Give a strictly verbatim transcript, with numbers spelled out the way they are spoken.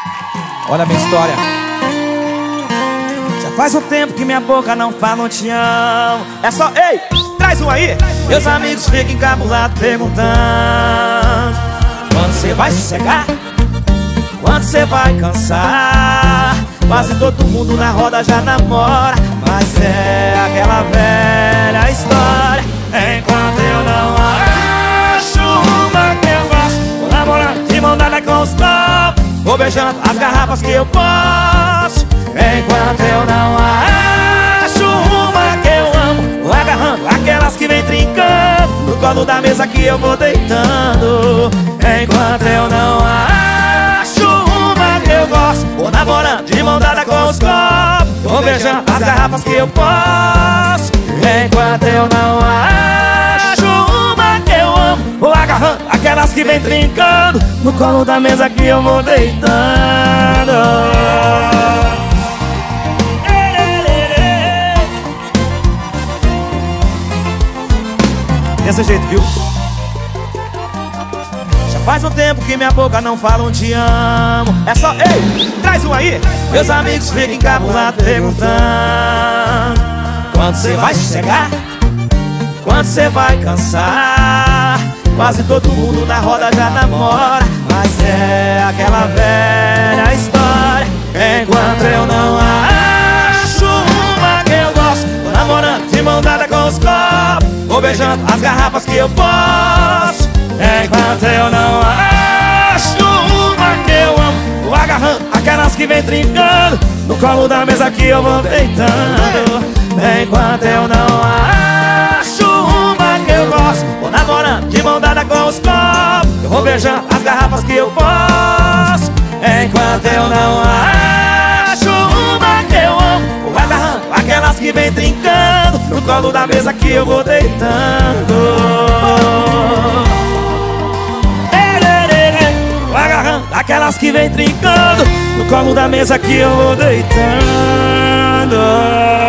Olha a minha história. Já faz um tempo que minha boca não fala um te amo. É só, ei, traz um aí. Meus amigos ficam encabulados perguntando: quando você vai sossegar? Quando você vai cansar? Quase todo mundo na roda já namora, mas é aquela velha história. Enquanto eu não acho uma que eu gosto, vou namorando de mão dada com os copos, vou beijando as garrafas que eu posso. Enquanto eu não acho uma que eu amo, vou agarrando aquelas que vem trincando no colo da mesa que eu vou deitando. Enquanto eu não acho uma que eu gosto, vou namorando de mão dada com os copos, vou beijando as garrafas que eu posso. Enquanto eu não acho uma que eu amo, vou agarrando aquelas que vem trincando no colo da mesa que eu vou deitando. Desse jeito, viu? Já faz um tempo que minha boca não fala um te amo. É só, ei, traz um aí. Meus amigos ficam encabulados perguntando: quando você vai sossegar? Quando você vai cansar? Quase todo mundo na roda já namora, mas é aquela velha história. Enquanto eu não acho uma que eu gosto, vou namorando de mão dada com os copos, vou beijando as garrafas que eu posso. Enquanto eu não acho uma que eu amo, vou agarrando aquelas que vem trincando no colo da mesa que eu vou deitando. Enquanto eu não acho uma que eu gosto, vou namorando de mão dada com os copos, eu vou beijando as garrafas que eu posso. Enquanto eu não acho uma que eu amo, vou agarrando aquelas que vem trincando no colo da mesa que eu vou deitando. Vou agarrando aquelas que vem trincando no colo da mesa que eu vou deitando.